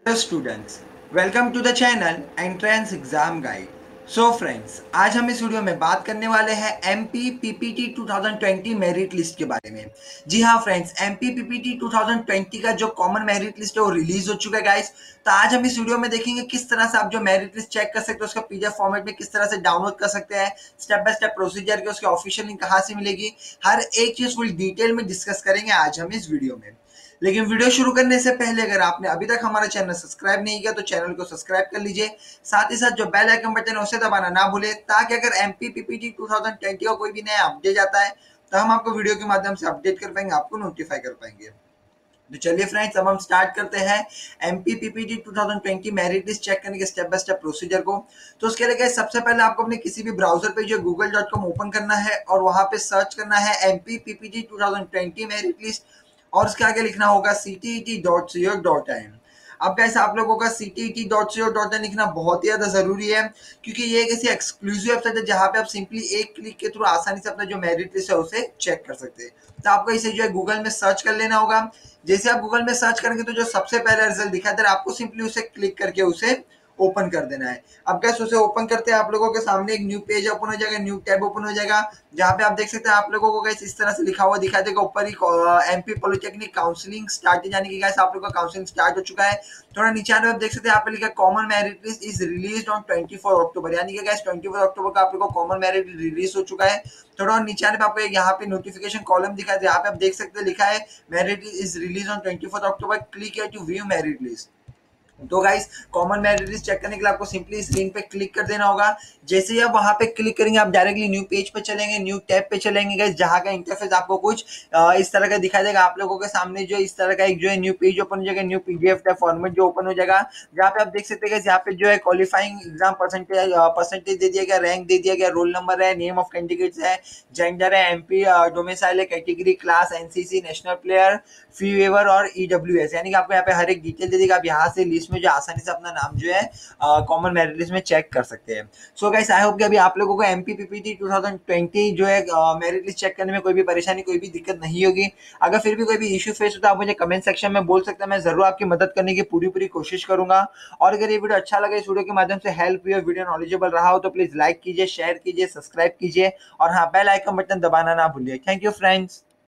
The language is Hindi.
Hello students, welcome to the channel Entrance Exam Guide. So friends, आज हम इस वीडियो में बात करने वाले हैं एमपी पीपीटी 2020 मेरिट लिस्ट के बारे में। जी हाँ फ्रेंड्स, एमपी पीपीटी 2020 का जो कॉमन मेरिट लिस्ट है वो रिलीज हो चुका है गाइस। तो आज हम इस वीडियो में देखेंगे किस तरह से आप जो मेरिट लिस्ट चेक कर सकते हो, उसका पीडीएफ फॉर्मेट में किस तरह से डाउनलोड कर सकते हैं, स्टेप बाय स्टेप प्रोसीजर के उसके ऑफिशियल लिंक कहाँ से मिलेगी, हर एक चीज फुल डिटेल में डिस्कस करेंगे आज हम इस वीडियो में। लेकिन वीडियो शुरू करने से पहले अगर आपने अभी तक हमारा चैनल सब्सक्राइब नहीं किया तो चैनल को सब्सक्राइब कर लीजिए। साथ ही साथ जो बेल आइकन बटन है उसे दबाना ना भूले, ताकि अगर एमपी पीपीटी 2020 का कोई भी नया अपडेट आता है तो हम आपको वीडियो के माध्यम से अपडेट कर पाएंगे, आपको नोटिफाई कर पाएंगे। तो चलिए फ्रेंड्स, अब हम स्टार्ट करते हैं MP PPT 2020 merit list check करने के स्टेप बाय स्टेप प्रोसीजर को। तो उसके लिए सबसे पहले आपको अपने किसी भी ब्राउजर पे जो google.com ओपन करना है और वहां पे सर्च करना है एमपी पीपीटी 2020 मेरिट लिस्ट, और उसके आगे लिखना होगा ctet.co.in। अब कैसे आप लोगों का ctet.co.in लिखना बहुत ही ज्यादा जरूरी है, क्योंकि ये एक ऐसी एक्सक्लूसिव वेबसाइट है जहां पे आप सिंपली एक क्लिक के थ्रू आसानी से अपना जो मेरिट लिस्ट है उसे चेक कर सकते हैं। तो आपको इसे जो है गूगल में सर्च कर लेना होगा। जैसे आप गूगल में सर्च करेंगे तो जो सबसे पहला रिजल्ट दिखाई दे रहा है आपको सिंपली उसे क्लिक करके उसे ओपन कर देना है। अब कैसे उसे ओपन करते हैं, आप लोगों के सामने एक न्यू पेज ओपन हो जाएगा, न्यू टैब ओपन हो जाएगा, जहाँ पे आप देख सकते हैं आप लोगों को गाइस इस तरह से लिखा हुआ दिखाई देगा ऊपर ही एमपी पॉलिटेक्निक काउंसलिंग स्टार्ट, यानी कि गाइस आप लोगों का काउंसलिंग स्टार्ट हो चुका है। थोड़ा नीचे आने आप देख सकते हैं यहाँ पे लिखा है common merit list is release on 24 October, यानी कि गाइस 24 अक्टूबर का आप लोगों को कॉमन मेरिट रिलीज हो चुका है। थोड़ा और नीचे आने पे आपको एक यहाँ पे नोटिफिकेशन कॉलम दिखा दे, यहाँ पे आप देख सकते हैं लिखा है merit is release on 24 October, click here to view merit list. तो guys, common merit list check करने के लिए आपको सिंपली इस लिंक पे क्लिक कर देना होगा। जैसे ही आप वहां पे क्लिक करेंगे आप डायरेक्टली न्यू पेज पे चलेंगे, न्यू टैब पे चलेंगे गाइस, जहां का इंटरफेस आपको कुछ इस तरह का दिखाई देगा। आप लोगों के सामने जो इस तरह का एक जो है न्यू पेज ओपन हो जाएगा, न्यू पीडीएफ का फॉर्मेट जो ओपन हो जाएगा, जहाँ पे आप देख सकते हैं यहाँ पे जो है क्वालिफाइंग एग्जाम परसेंटेज दे दिया गया, रैंक दे दिया गया, रोल नंबर है, नेम ऑफ कैंडिडेट्स है, जेंडर है, एमपी डोमिसाइल है, category class, NCC, national player, fee waiver और ईडब्ल्यूएस, यानी कि आपको यहाँ पे हर एक डिटेल दे देगा। आप यहाँ से लिस्ट में जो आसानी से अपना नाम जो है कॉमन मेरिट लिस्ट में चेक कर सकते हैं। सो गाइस, आई होप कि अभी आप लोगों को एमपी पीपीटी 2020 जो है मेरिट लिस्ट चेक करने में कोई भी परेशानी, कोई भी दिक्कत नहीं होगी। अगर फिर भी कोई भी इश्यू फेस होता है आप मुझे कमेंट सेक्शन में बोल सकते हैं, मैं जरूर आपकी मदद करने की पूरी पूरी कोशिश करूंगा। और अगर ये वीडियो अच्छा लगे, इस वीडियो के माध्यम से हेल्प हुई और वीडियो नॉलेजेबल रहा हो तो प्लीज लाइक कीजिए, शेयर कीजिए, सब्सक्राइब कीजिए और हाँ, बेल आइकन बटन दबाना ना भूलिए। Thank you friends.